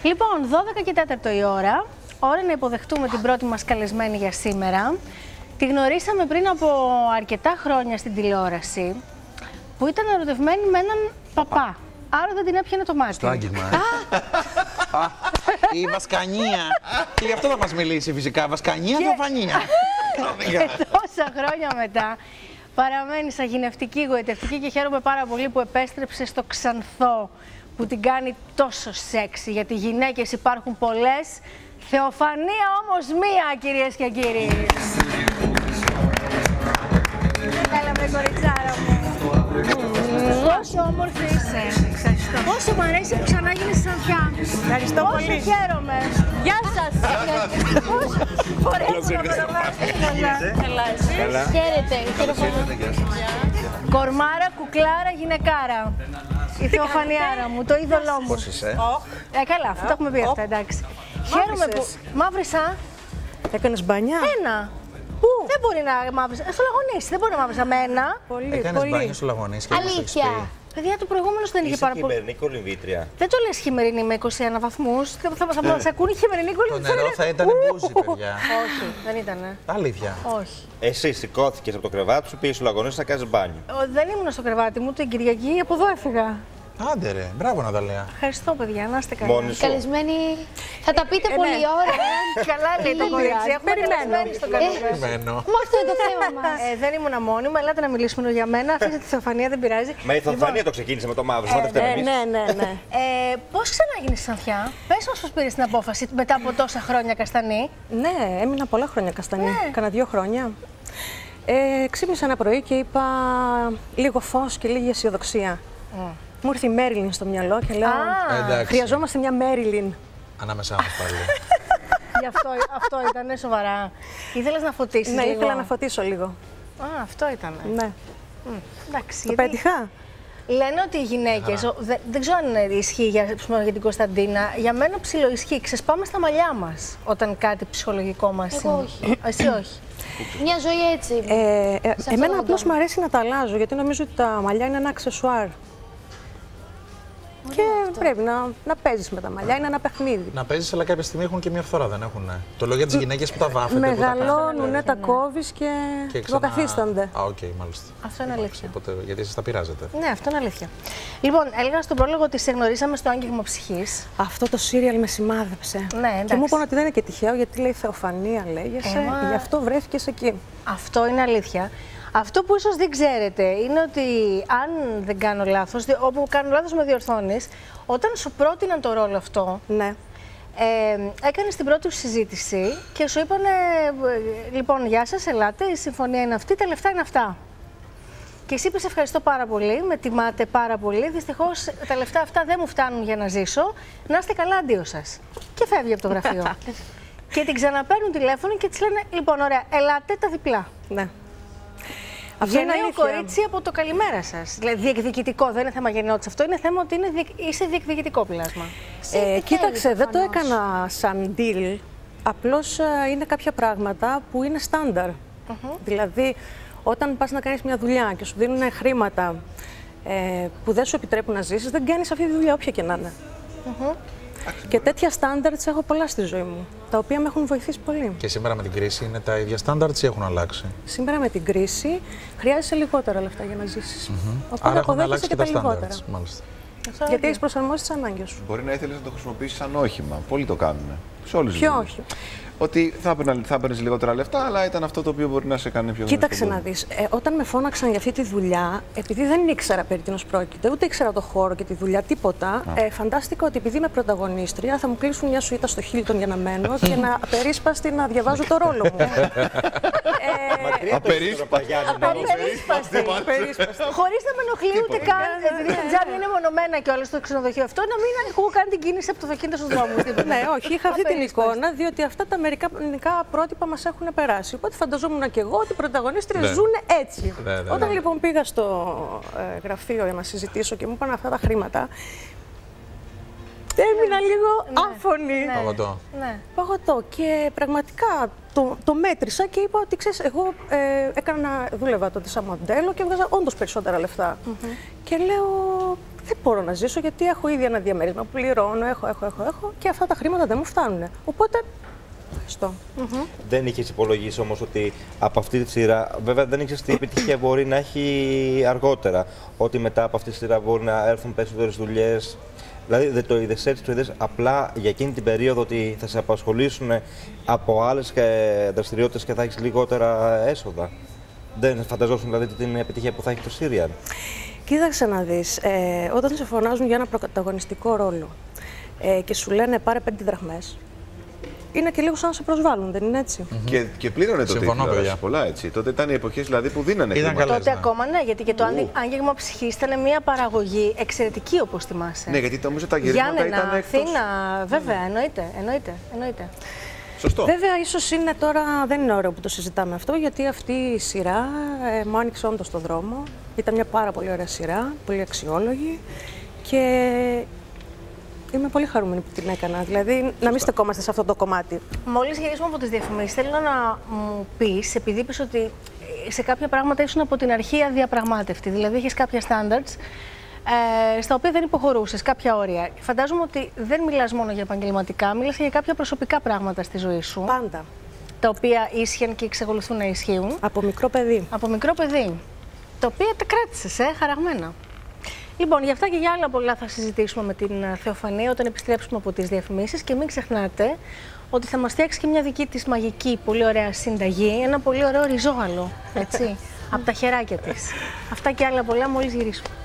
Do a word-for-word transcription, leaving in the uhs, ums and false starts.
Λοιπόν, δώδεκα και τέταρτο η ώρα. Ώρα να υποδεχτούμε την πρώτη μας καλεσμένη για σήμερα. Τη γνωρίσαμε πριν από αρκετά χρόνια στην τηλεόραση, που ήταν ερωτευμένη με έναν παπά. Άρα δεν την έπιανε το μάτι. Στο άγγιγμα. Η Βασκανία. Και γι' αυτό θα μας μιλήσει φυσικά. Βασκανία και Φανία. Και τόσα χρόνια μετά παραμένει σαγηνευτική, γοητευτική και χαίρομαι πάρα πολύ που επέστρεψε στο Ξανθό, που την κάνει τόσο σεξι, γιατί γυναίκες υπάρχουν πολλές. Θεοφανία όμως μία, κυρίες και κύριοι. Έλα με κοριτσάρα μου. Πόσο όμορφη είσαι. Πόσο μου αρέσει που ξανά γίνεις Ξανθιά. Ευχαριστώ Πόσο πολύ. χαίρομαι. Γεια σας. Ωραία που να περνάμε. Καλά, εσείς. Χαίρετε. Κορμάρα, κουκλάρα, γυναικάρα. Η Θεοφανιάρα μου, το είδωλό μου. Πώς είσαι? Ε, καλά, αυτό το έχουμε πει αυτά, εντάξει. Χαίρομαι που... Μαύρισα. Έκανες μπανιά. Ένα. Πού? Δεν μπορεί να μαύρισα. Στο Λαγωνίς, δεν μπορεί να μαύρισα με ένα. Πολύ, Έκανες πολύ. μπάνιο στο Λαγωνίς και Αλήθεια. Παιδιά, το προηγούμενο δεν είχε Είσαι πάρα πολύ. χειμερινή κολυμβήτρια. Δεν το λες χειμερινή με είκοσι ένα βαθμούς. Θα, θα, θα μας ακούνε η χειμερινή Το κολυμβήτρια. νερό θα ήταν μπούζι, παιδιά. Όχι, δεν ήτανε. Αλήθεια. Όχι. Εσύ σηκώθηκε από το κρεβάτι σου, πήγε στο Λαγωνίς να κάνει μπάνιο. Ο, δεν ήμουν στο κρεβάτι μου την Κυριακή, από εδώ έφυγα. Άντε ρε, μπράβο Ναταλία. Ευχαριστώ, παιδιά, να είστε καλά. Μόνη σου. Καλεσμένη. Θα τα πείτε Ε, πολλή ναι. ώρα. Καλά λέει το κορίτσι. Έχουμε Περιμένω. καλεσμένη στο καλεσμένο. Περιμένω. Μα αυτό είναι το θέμα μας. Ε, δεν ήμουν μόνη μου, ελάτε να μιλήσουμε για μένα. Αφήστε τη Θεοφανία, δεν πειράζει. Μα η Θεοφανία το ξεκίνησε με το μαύρο, μα δεν φταίμε Ναι, εμείς. ναι, ναι, ναι. Ε, πώς ξανά γίνεις Ξανθιά, πες μας πώς πήρες την απόφαση μετά από τόσα χρόνια καστανή. Ναι, έμεινα πολλά χρόνια καστανή. Ναι. Κάνα δύο χρόνια. Ε, ξύπνησα ένα πρωί και είπα λίγο φως και λίγη αισιοδοξία. Mm. Μου ήρθε η Μέριλιν στο μυαλό και λέω: Α, Εντάξει. χρειαζόμαστε μια Μέριλιν. Ανάμεσά μας πάλι. γι' αυτό, αυτό ήταν σοβαρά. Ήθελες να φωτίσεις Ναι, λίγο. ήθελα να φωτίσω λίγο. Α, αυτό ήταν. Ναι. Εντάξει, Το γιατί πέτυχα. λένε ότι οι γυναίκες, ο- δε- δεν ξέρω αν ισχύει για, ας πούμε, για την Κωνσταντίνα, για μένα ψιλοϊσχύει. Ξεσπάμε στα μαλλιά μας όταν κάτι ψυχολογικό μας Εγώ είναι. Εσύ όχι. Μια ζωή έτσι. Ε, ε, αυτό εμένα τον απλώς τόνο. μου αρέσει να τα αλλάζω, γιατί νομίζω ότι τα μαλλιά είναι ένα αξεσουάρ. Και πρέπει να, να παίζεις με τα μαλλιά, είναι ένα παιχνίδι. Να παίζεις, αλλά κάποια στιγμή έχουν και μια φθορά, δεν έχουν. Το λέω για τις γυναίκες που τα βάφετε. που τα Μεγαλώνουνε, κάνετε. τα κόβεις και, Και υποκαθίστανται. Α, οκ, μάλιστα. Αυτό είναι αλήθεια. Οπότε, γιατί εσείς τα πειράζετε. Ναι, αυτό είναι αλήθεια. Λοιπόν, έλεγα στον πρόλογο ότι σε γνωρίσαμε στο Άγγιγμα Ψυχής. Αυτό το σύριαλ με σημάδεψε. Ναι, Και εντάξει. μου είπαν ότι δεν είναι και τυχαίο, γιατί λέει Θεοφανία λέγεσαι, Ε, μα- γι' αυτό βρέθηκες εκεί. Αυτό είναι αλήθεια. Αυτό που ίσως δεν ξέρετε είναι ότι αν δεν κάνω λάθος, δι- όπου κάνω λάθος με διορθώνεις, όταν σου πρότειναν το ρόλο αυτό, Ναι. ε, έκανες την πρώτη σου συζήτηση και σου είπανε, ε, λοιπόν, γεια σας, ελάτε, η συμφωνία είναι αυτή, τα λεφτά είναι αυτά. Και εσύ είπες ευχαριστώ πάρα πολύ, με τιμάτε πάρα πολύ. Δυστυχώς τα λεφτά αυτά δεν μου φτάνουν για να ζήσω. Να είστε καλά, αντίο σας. Και φεύγει από το γραφείο. Και την ξαναπαίρνουν τηλέφωνο και της λένε, λοιπόν, ωραία, ελάτε τα διπλά. Ναι. Αυτό είναι Γενναίο αλήθεια. κορίτσι από το καλημέρα σας. Δηλαδή διεκδικητικό, δεν είναι θέμα γενναιότητας αυτό, είναι θέμα ότι είναι διεκ... είσαι διεκδικητικό πλάσμα. Ε, τι κοίταξε, θέλεις, δεν το προφανώς. έκανα σαν deal. Απλώς ε, είναι κάποια πράγματα που είναι στάνταρ. Δηλαδή, όταν πας να κάνεις μια δουλειά και σου δίνουν χρήματα ε, που δεν σου επιτρέπουν να ζήσεις, δεν κάνεις αυτή τη δουλειά όποια και να είναι. Και τέτοια standards έχω πολλά στη ζωή μου, τα οποία με έχουν βοηθήσει πολύ. Και σήμερα με την κρίση είναι τα ίδια standards ή έχουν αλλάξει. Σήμερα με την κρίση χρειάζεσαι λιγότερα λεφτά για να ζήσεις. Οπότε Άρα έχουν αποδέχεσαι αλλάξει και και τα τα λιγότερα. standards. Μάλιστα. Γιατί έχεις προσαρμόσει τις ανάγκες σου. Μπορεί να ήθελες να το χρησιμοποιήσεις σαν όχημα. Πολλοί το κάνουν. Σε όλες τις Ποιο δουλειές. όχι. Ότι θα έπαιρνε- θα έπαιρνες λιγότερα λεφτά, αλλά ήταν αυτό το οποίο μπορεί να σε κάνει πιο Κοίταξε δυνατό. να δεις, ε, όταν με φώναξαν για αυτή τη δουλειά, επειδή δεν ήξερα περί τίνος πρόκειται, ούτε ήξερα το χώρο και τη δουλειά, τίποτα, ε, φαντάστηκα ότι επειδή είμαι πρωταγωνίστρια θα μου κλείσουν μια σουίτα στο Χίλτον για να μένω και να απερίσπαστη να διαβάζω το ρόλο μου. ε, Απερίσπαστη. Απερίσπαστη. Χωρίς να με ενοχλεί ούτε καν, επειδή τα τζάμια είναι μονομένα και όλα στο ξενοδοχείο αυτό, να μην ακούω καν την κίνηση από το αυτοκίνητο στους δρόμους. τίποτα. ναι, όχι, είχα αυτή την Απερίσπαστη. εικόνα, διότι αυτά τα αμερικανικά πρότυπα μας έχουν περάσει. Οπότε φανταζόμουν και εγώ ότι οι πρωταγωνίστριες Ναι. ζουν έτσι. Ναι, ναι, Όταν ναι. λοιπόν πήγα στο ε, γραφείο για να συζητήσω και μου είπαν αυτά τα χρήματα, έμεινα λίγο άφωνη. Παγωτό. Ναι. Παγωτό. Και πραγματικά το, το μέτρησα και είπα ότι ξέρεις, εγώ ε, έκανα, δούλευα τότε σαν μοντέλο και έβγαζα όντως περισσότερα λεφτά. Και λέω, δεν μπορώ να ζήσω γιατί έχω ήδη ένα διαμέρισμα που πληρώνω, έχω, έχω, έχω, έχω και αυτά τα χρήματα δεν μου φτάνουν. Οπότε, ευχαριστώ. Mm-hmm. Δεν είχες υπολογίσει όμως ότι από αυτή τη σειρά, βέβαια δεν ήξερες τι επιτυχία μπορεί να έχει αργότερα, ότι μετά από αυτή τη σειρά μπορεί να έρθουν περισσότερες δουλειές. Δηλαδή δεν το είδες έτσι, το είδες απλά για εκείνη την περίοδο ότι θα σε απασχολήσουν από άλλες δραστηριότητες και θα έχεις λιγότερα έσοδα. Δεν φανταζόσουν δηλαδή την επιτυχία που θα έχει το Σύριαλ. Κοίταξε να δεις, ε, όταν σε φωνάζουν για ένα πρωταγωνιστικό ρόλο ε, και σου λένε πάρε πέντε δραχμές, είναι και λίγο σαν να σε προσβάλλουν, δεν είναι έτσι? Mm-hmm. Και, και πλήρωνε τότε η τηλεόραση πολλά, έτσι. Τότε ήταν οι εποχές δηλαδή, που δίνανε χρήματα. Τότε ναι. ακόμα ναι, γιατί και το mm. άγγιγμα ψυχής ήταν μια παραγωγή εξαιρετική, όπως θυμάσαι. Ναι, γιατί νομίζω τα γυρίσματα ήταν εκτός. Αθήνα, βέβαια, mm. εννοείται, εννοείται, εννοείται. Σωστό. Βέβαια, ίσως είναι τώρα, δεν είναι ωραίο που το συζητάμε αυτό, γιατί αυτή η σειρά ε, μου άνοιξε όντως τον δρόμο. Ήταν μια πάρα πολύ ωραία σειρά, πολύ αξιόλογη και είμαι πολύ χαρούμενη που την έκανα. Δηλαδή, να μην στεκόμαστε σε αυτό το κομμάτι. Μόλις γυρίσουμε από τις διαφημίσεις, θέλω να μου πεις, επειδή είπες ότι σε κάποια πράγματα ήσουν από την αρχή αδιαπραγμάτευτη, δηλαδή είχες κάποια standards ε, στα οποία δεν υποχωρούσες, κάποια όρια. Φαντάζομαι ότι δεν μιλάς μόνο για επαγγελματικά, μιλάς για κάποια προσωπικά πράγματα στη ζωή σου. Πάντα. Τα οποία ίσχυαν και εξακολουθούν να ισχύουν. Από μικρό παιδί. Από μικρό παιδί. Τα οποία τα κράτησες, ε, χαραγμένα. Λοιπόν, για αυτά και για άλλα πολλά θα συζητήσουμε με την Θεοφανία όταν επιστρέψουμε από τις διαφημίσεις και μην ξεχνάτε ότι θα μας φτιάξει και μια δική της μαγική, πολύ ωραία συνταγή, ένα πολύ ωραίο ριζόγαλο, έτσι, από τα χεράκια της. Αυτά και άλλα πολλά μόλις γυρίσουμε.